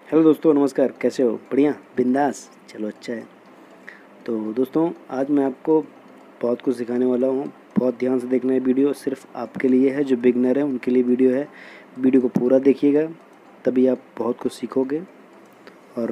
Hello दोस्तों, नमस्कार। कैसे हो? बढ़िया, बिंदास। चलो अच्छा है। तो दोस्तों, आज मैं आपको बहुत कुछ सिखाने वाला हूँ। बहुत ध्यान से देखना है। वीडियो सिर्फ आपके लिए है, जो बिगनर है उनके लिए वीडियो है। वीडियो को पूरा देखिएगा, तभी आप बहुत कुछ सीखोगे। और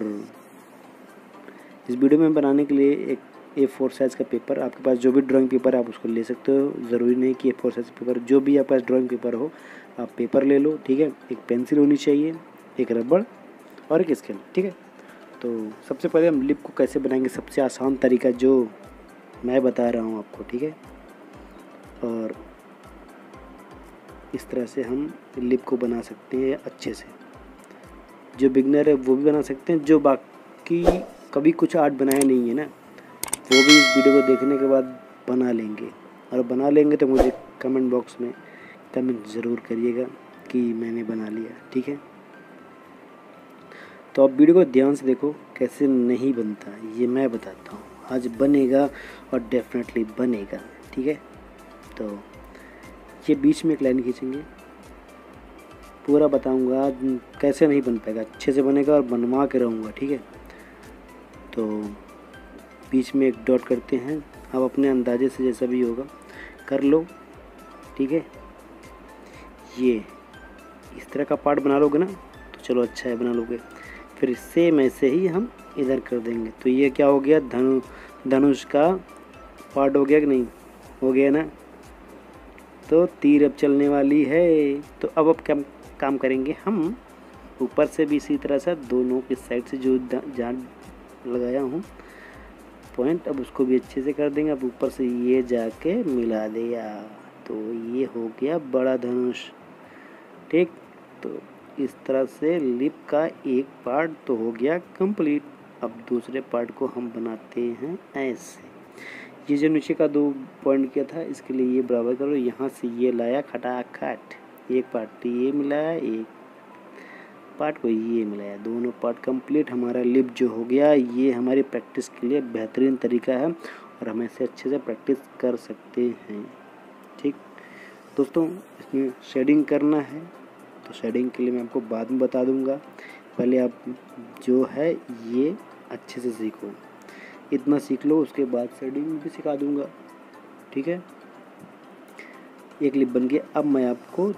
इस वीडियो में बनाने के लिए एक A4 साइज़ का पेपर, आपके पास जो भी ड्राइंग पेपर है आप उसको ले सकते हो। ज़रूरी नहीं कि A4 साइज़ पेपर, जो भी आपके पास ड्राइंग पेपर हो आप पेपर ले लो, ठीक है। एक पेंसिल होनी चाहिए, एक रबड़ और एक स्केल, ठीक है। तो सबसे पहले हम लिप को कैसे बनाएंगे, सबसे आसान तरीका जो मैं बता रहा हूँ आपको, ठीक है। और इस तरह से हम लिप को बना सकते हैं अच्छे से। जो बिगनर है वो भी बना सकते हैं, जो बाकी कभी कुछ आर्ट बनाया नहीं है ना, वो भी इस वीडियो को देखने के बाद बना लेंगे। और बना लेंगे तो मुझे कमेंट बॉक्स में कमेंट ज़रूर करिएगा कि मैंने बना लिया, ठीक है। तो आप वीडियो को ध्यान से देखो, कैसे नहीं बनता ये मैं बताता हूँ। आज बनेगा और डेफिनेटली बनेगा, ठीक है। तो ये बीच में एक लाइन खींचेंगे, पूरा बताऊँगा आज कैसे नहीं बन पाएगा, अच्छे से बनेगा और बनवा के रहूँगा, ठीक है। तो बीच में एक डॉट करते हैं, आप अपने अंदाजे से जैसा भी होगा कर लो, ठीक है। ये इस तरह का पार्ट बना लोगे ना, तो चलो अच्छा है, बना लोगे। फिर सेम ऐसे ही हम इधर कर देंगे। तो ये क्या हो गया, धनुष का पार्ट हो गया कि नहीं, हो गया ना। तो तीर अब चलने वाली है। तो अब क्या काम करेंगे हम, ऊपर से भी इसी तरह से दोनों की साइड से जो जहाँ लगाया हूँ पॉइंट, अब उसको भी अच्छे से कर देंगे। अब ऊपर से ये जाके मिला दिया, तो ये हो गया बड़ा धनुष, ठीक। तो इस तरह से लिप का एक पार्ट तो हो गया कंप्लीट। अब दूसरे पार्ट को हम बनाते हैं ऐसे। ये जो नीचे का 2 पॉइंट किया था, इसके लिए ये बराबर करो। यहाँ से ये लाया खटाखट, एक पार्ट ये मिलाया, एक पार्ट को ये मिलाया, दोनों पार्ट कंप्लीट। हमारा लिप जो हो गया, ये हमारी प्रैक्टिस के लिए बेहतरीन तरीका है और हम ऐसे अच्छे से प्रैक्टिस कर सकते हैं, ठीक। दोस्तों, इसमें शेडिंग करना है, तो शेडिंग के लिए मैं आपको बाद में बता दूंगा। पहले आप जो है ये अच्छे से सीखो, इतना सीख लो, उसके बाद शेडिंग भी सिखा दूंगा, ठीक है। एक लिप बन गया। अब मैं आपको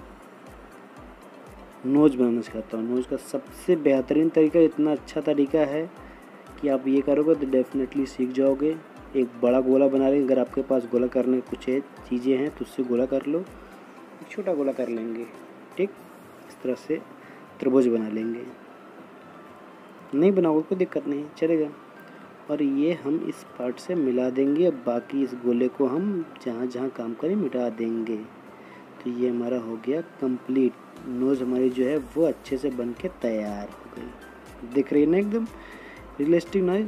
नोज बनाना सिखाता हूँ। नोज का सबसे बेहतरीन तरीका, इतना अच्छा तरीका है कि आप ये करोगे तो डेफिनेटली सीख जाओगे। एक बड़ा गोला बना लेंगे, अगर आपके पास गोला करने कुछ चीज़ें हैं तो उससे गोला कर लो, एक छोटा गोला कर लेंगे, ठीक। इस तरह से त्रिभुज बना लेंगे, नहीं बनाओगे कोई दिक्कत नहीं, चलेगा। और ये हम इस पार्ट से मिला देंगे। बाकी इस गोले को हम जहाँ जहाँ काम करें मिटा देंगे। तो ये हमारा हो गया कंप्लीट। नोज़ हमारी जो है वो अच्छे से बन के तैयार हो गई। दिख रही है ना, एकदम रियलिस्टिक नोज,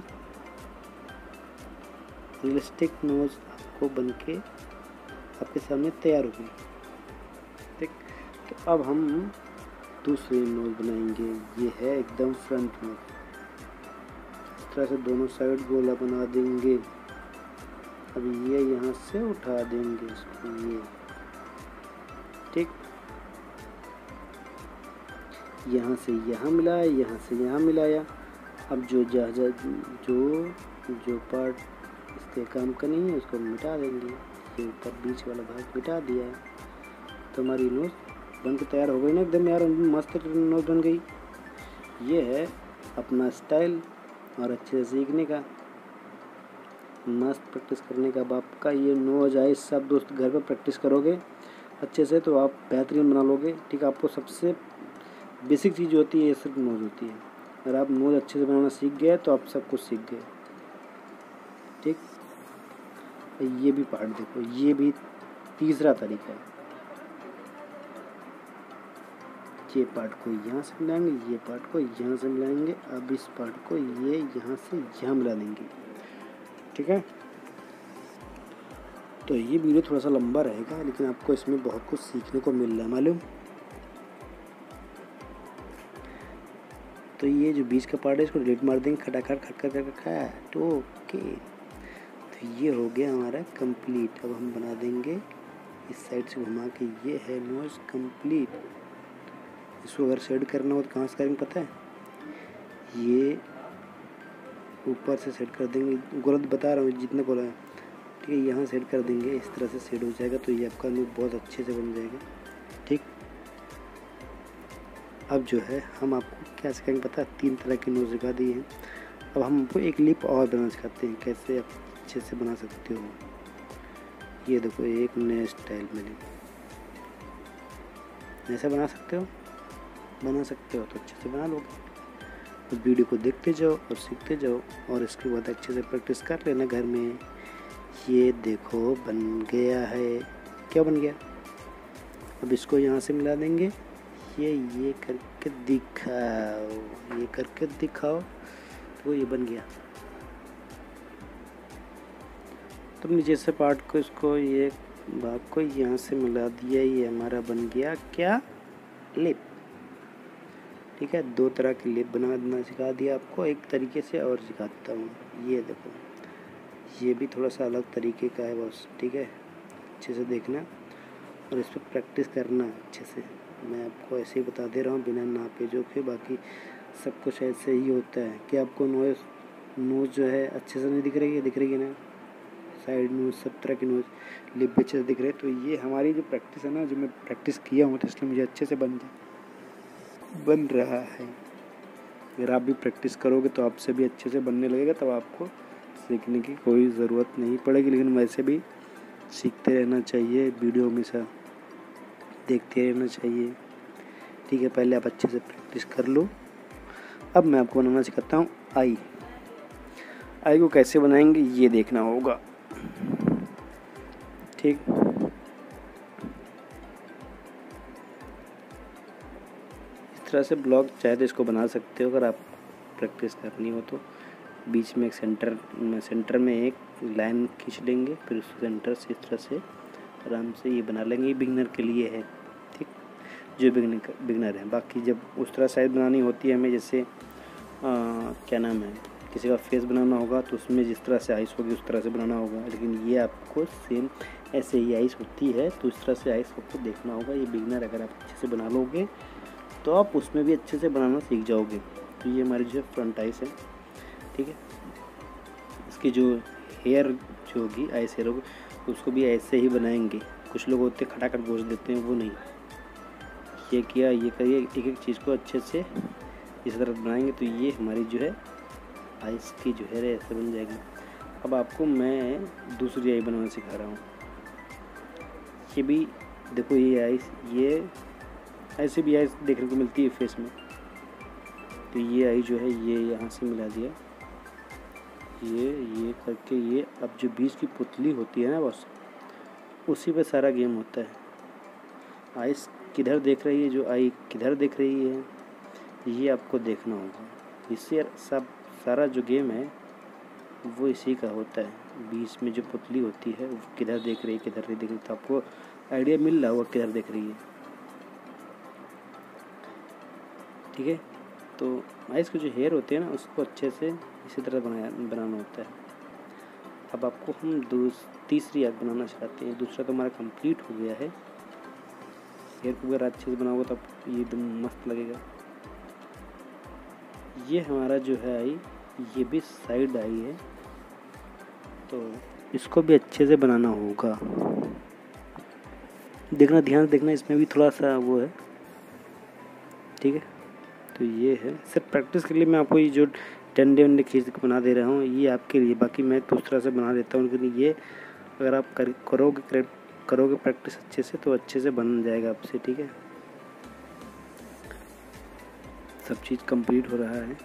रियलिस्टिक नोज आपको बन के आपके सामने तैयार हो गई, ठीक। तो अब हम दूसरी नोज बनाएंगे। ये है एकदम फ्रंट नोज। इस तरह से दोनों साइड गोला बना देंगे। अब ये यहाँ से उठा देंगे इसको, ये, ठीक। यहाँ से यहाँ मिलाया, यहाँ से यहाँ मिलाया। अब जो जो पार्ट इसके काम का नहीं है उसको मिटा देंगे। ये ऊपर बीच वाला भाग मिटा दिया, तो हमारी नोज बन के तैयार हो गई ना एकदम यार, मस्त नोज बन गई। ये है अपना स्टाइल और अच्छे से सीखने का, मस्त प्रैक्टिस करने का। अब आपका ये नोज है, सब दोस्त घर पर प्रैक्टिस करोगे अच्छे से तो आप बेहतरीन बना लोगे, ठीक। आपको सबसे बेसिक चीज़ होती है ये सिर्फ नोज होती है। अगर आप नोज अच्छे से बनाना सीख गए तो आप सब कुछ सीख गए, ठीक। ये भी पार्ट देखो, ये भी तीसरा तरीका है। ये पार्ट को यहाँ से मिलाएंगे, ये पार्ट को यहाँ से मिलाएंगे। अब इस पार्ट को ये यहाँ से यहाँ मिला देंगे, ठीक है। तो ये वीडियो थोड़ा सा लंबा रहेगा, लेकिन आपको इसमें बहुत कुछ सीखने को मिल रहा है, मालूम। तो ये जो बीच का पार्ट है इसको डिलीट मार देंगे, खटाखट खट कर खट, ओके। तो ये हो गया हमारा कंप्लीट। अब हम बना देंगे इस साइड से घुमा के, ये है नोज कंप्लीट। इसको अगर शेड करना हो तो कहाँ से करेंगे पता है, ये ऊपर से सेट कर देंगे, गलत बता रहा हूँ जितना बोला है, ठीक है। यहाँ सेट कर देंगे, इस तरह से सेट हो जाएगा, तो ये आपका लुक बहुत अच्छे से बन जाएगा, ठीक। अब जो है हम आपको क्या सिखाएंगे पता है, 3 तरह के नोज सिखा दिए हैं। अब हम आपको एक लिप और बनाना सिखाते हैं, कैसे आप अच्छे से बना सकते हो। ये देखो एक नए स्टाइल में ऐसा बना सकते हो तो अच्छे से बना लोगे। तो वीडियो को देखते जाओ और सीखते जाओ, और इसके बाद अच्छे से प्रैक्टिस कर लेना घर में। ये देखो बन गया है, क्या बन गया। अब इसको यहाँ से मिला देंगे, ये करके दिखाओ, तो ये बन गया। तो नीचे से पार्ट को, इसको ये भाग को यहाँ से मिला दिया, ये हमारा बन गया क्या, लिप, ठीक है। 2 तरह की लिप बनाना सिखा दिया आपको, एक तरीके से और सिखाता हूँ। ये देखो, ये भी थोड़ा सा अलग तरीके का है बस, ठीक है। अच्छे से देखना और इस पर प्रैक्टिस करना अच्छे से। मैं आपको ऐसे ही बता दे रहा हूँ बिना नापे जोखे, बाकी सब कुछ ऐसे ही होता है कि आपको नोज जो है अच्छे से नहीं दिख रही है ना, साइड नोज, सब तरह की नोज, लिप भी अच्छे से दिख रहे हैं। तो ये हमारी जो प्रैक्टिस है ना, जो मैं प्रैक्टिस किया हूँ, तो इसलिए मुझे अच्छे से बन रहा है। अगर आप भी प्रैक्टिस करोगे तो आपसे भी अच्छे से बनने लगेगा, तब आपको सीखने की कोई ज़रूरत नहीं पड़ेगी। लेकिन वैसे भी सीखते रहना चाहिए, वीडियो हमेशा देखते रहना चाहिए, ठीक है। पहले आप अच्छे से प्रैक्टिस कर लो। अब मैं आपको बनाना सिखाता हूँ आई को कैसे बनाएंगे ये देखना होगा, ठीक। इस तरह से ब्लॉग चाहे तो इसको बना सकते हो, अगर आप प्रैक्टिस करनी हो तो। बीच में एक सेंटर में एक लाइन खींच लेंगे, फिर उस सेंटर से इस तरह से आराम से ये बना लेंगे। ये बिगनर के लिए है, ठीक, जो बिगनर है। बाकी जब उस तरह साइज बनानी होती है हमें, जैसे क्या नाम है, किसी का फेस बनाना होगा तो उसमें जिस तरह से आइस होगी उस तरह से बनाना होगा। लेकिन ये आपको सेम ऐसे ही आइस होती है, तो इस तरह से आइस आपको देखना होगा। ये बिगनर अगर आप अच्छे से बना लोगे तो आप उसमें भी अच्छे से बनाना सीख जाओगे। तो ये हमारी जो फ्रंट आइस है, ठीक है। इसकी जो हेयर जो होगी, आइस हेयर होगी, उसको भी ऐसे ही बनाएंगे। कुछ लोग होते खटाखट गोश्त देते हैं, वो नहीं, ये किया, ये करिए, एक एक चीज़ को अच्छे से इस तरह बनाएंगे, तो ये हमारी जो है आइस की जो है ऐसे बन जाएगी। अब आपको मैं दूसरी आई बनाना सिखा रहा हूँ। ये भी देखो, ये आइस, ये ऐसे भी आइस देखने को मिलती है फेस में। तो ये आई जो है, ये यहाँ से मिला दिया, ये करके, ये अब जो बीच की पुतली होती है ना, बस उसी पे सारा गेम होता है। आइस किधर देख रही है, जो आई किधर देख रही है, ये आपको देखना होगा। इससे सब सारा जो गेम है वो इसी का होता है। बीच में जो पुतली होती है वो किधर देख रही है, किधर नहीं देख रही, तो आपको आइडिया मिल रहा होगा किधर देख रही है, ठीक है। तो आइस के जो हेयर होते हैं ना, उसको अच्छे से इसी तरह बनाना होता है। अब आपको हम तीसरी आँख बनाना सिखाते हैं। दूसरा तो हमारा कंप्लीट हो गया है। हेयर को अगर अच्छे से बनाओगे तो ये एकदम मस्त लगेगा। ये हमारा जो है आई, ये भी साइड आई है, तो इसको भी अच्छे से बनाना होगा। देखना, ध्यान से देखना, इसमें भी थोड़ा सा वो है, ठीक है। तो ये है, सिर्फ प्रैक्टिस के लिए मैं आपको ये जो डंडे वंडे खींच के बना दे रहा हूँ, ये आपके लिए। बाकी मैं दूसरा से बना देता हूँ, लेकिन ये अगर आप करोगे प्रैक्टिस अच्छे से, तो अच्छे से बन जाएगा आपसे, ठीक है। सब चीज़ कंप्लीट हो रहा है।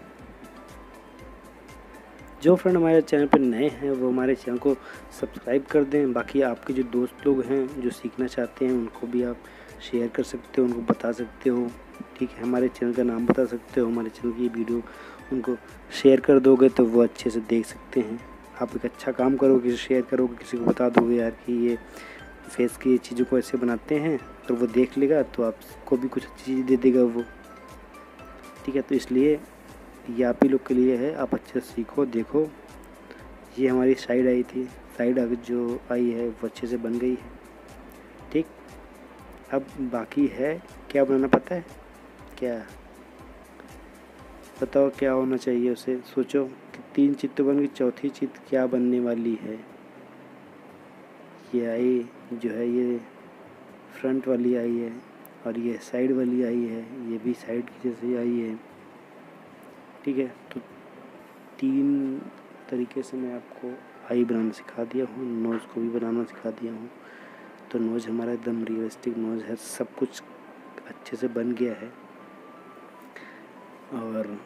जो फ्रेंड हमारे चैनल पर नए हैं वो हमारे चैनल को सब्सक्राइब कर दें। बाकी आपके जो दोस्त लोग हैं जो सीखना चाहते हैं, उनको भी आप शेयर कर सकते हो, उनको बता सकते हो, ठीक है। हमारे चैनल का नाम बता सकते हो, हमारे चैनल की वीडियो उनको शेयर कर दोगे तो वो अच्छे से देख सकते हैं। आप एक अच्छा काम करोगे, शेयर करोगे, किसी को बता दोगे यार कि ये फेस की चीज़ों को ऐसे बनाते हैं, तो वो देख लेगा, तो आपको भी कुछ अच्छी चीज़ दे देगा वो, ठीक है। तो इसलिए ये आप ही लोग के लिए है, आप अच्छे से सीखो, देखो। ये हमारी साइड आई थी, साइड आगे जो आई है वो अच्छे से बन गई है, ठीक। अब बाकी है क्या बनाना, पता है क्या? बताओ क्या होना चाहिए उसे, सोचो कि 3 चीज़ तो बन गई, चौथी चीज़ क्या बनने वाली है। ये आई जो है ये फ्रंट वाली आई है, और ये साइड वाली आई है, ये भी साइड की जैसी आई है। ठीक है, तो 3 तरीके से मैं आपको आई बनाना सिखा दिया हूँ, नोज़ को भी बनाना सिखा दिया हूँ। तो नोज़ हमारा एकदम रियलिस्टिक नोज़ है, सब कुछ अच्छे से बन गया है। और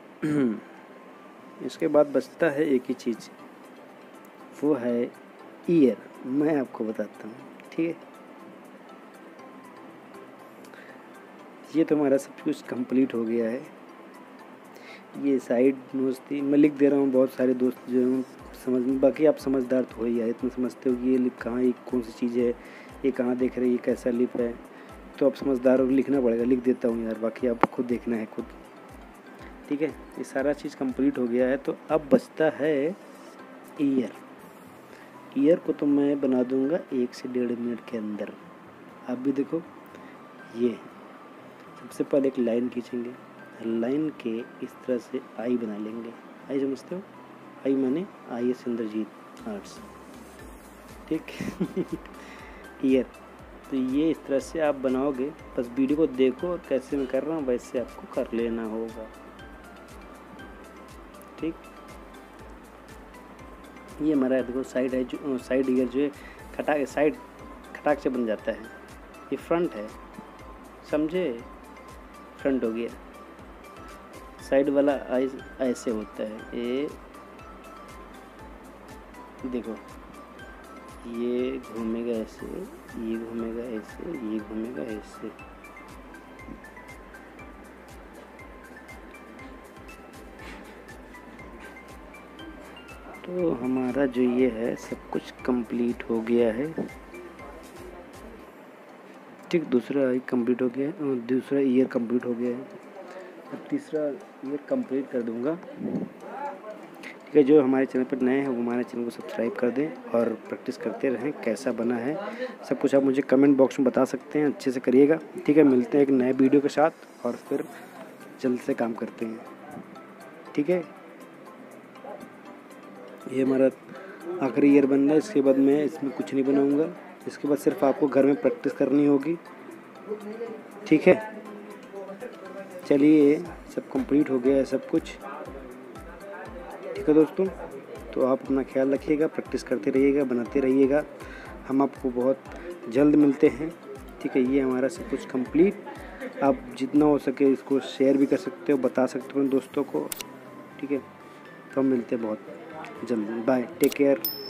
इसके बाद बचता है एक ही चीज़, वो है ईयर। मैं आपको बताता हूँ, ठीक है। ये तो हमारा सब कुछ कंप्लीट हो गया है। ये साइड नोज़ थी, मैं लिख दे रहा हूँ, बहुत सारे दोस्त जो हैं समझ में, बाकी आप समझदार तो हो ही है, इतना समझते हो कि ये लिप कहाँ, ये कौन सी चीज़ है, ये कहाँ देख रही है, ये कैसा लिप है, तो आप समझदार हो, लिखना पड़ेगा। लिख देता हूँ यार, बाकी आप खुद देखना है खुद। ठीक है, ये सारा चीज़ कंप्लीट हो गया है। तो अब बचता है ईयर। ईयर को तो मैं बना दूंगा 1 से 1.5 मिनट के अंदर। आप भी देखो, ये सबसे पहले एक लाइन खींचेंगे, लाइन के इस तरह से आई बना लेंगे। आई समझते हो, आई माने IAS इंद्रजीत आर्ट्स, ठीक। ईयर, तो ये इस तरह से आप बनाओगे। बस वीडियो को देखो कैसे मैं कर रहा हूँ, वैसे आपको कर लेना होगा, ठीक। ये हमारा देखो साइड है, जो साइड ईयर जो है साइड खटाक से बन जाता है। ये फ्रंट है, समझे, फ्रंट हो गया। साइड वाला ऐसे होता है, ये देखो, ये घूमेगा ऐसे, ये घूमेगा ऐसे, ये घूमेगा ऐसे। तो हमारा जो ये है सब कुछ कंप्लीट हो गया है, ठीक। दूसरा आई कंप्लीट हो गया है, दूसरा ईयर कंप्लीट हो गया है। अब तीसरा ईयर कंप्लीट कर दूंगा, ठीक है। जो हमारे चैनल पर नए हैं वो हमारे चैनल को सब्सक्राइब कर दें और प्रैक्टिस करते रहें। कैसा बना है सब कुछ आप मुझे कमेंट बॉक्स में बता सकते हैं, अच्छे से करिएगा, ठीक है। मिलते हैं एक नए वीडियो के साथ और फिर जल्द से काम करते हैं, ठीक है। ये हमारा आखिरी ईयर बन रहा है, इसके बाद मैं इसमें कुछ नहीं बनाऊंगा। इसके बाद सिर्फ आपको घर में प्रैक्टिस करनी होगी, ठीक है। चलिए, सब कंप्लीट हो गया है सब कुछ, ठीक है दोस्तों। तो आप अपना ख्याल रखिएगा, प्रैक्टिस करते रहिएगा, बनाते रहिएगा। हम आपको बहुत जल्द मिलते हैं, ठीक है। ये हमारा सब कुछ कंप्लीट। आप जितना हो सके इसको शेयर भी कर सकते हो, बता सकते हो अपने दोस्तों को, ठीक है। तो हम मिलते हैं बहुत जल्द। Bye, take care.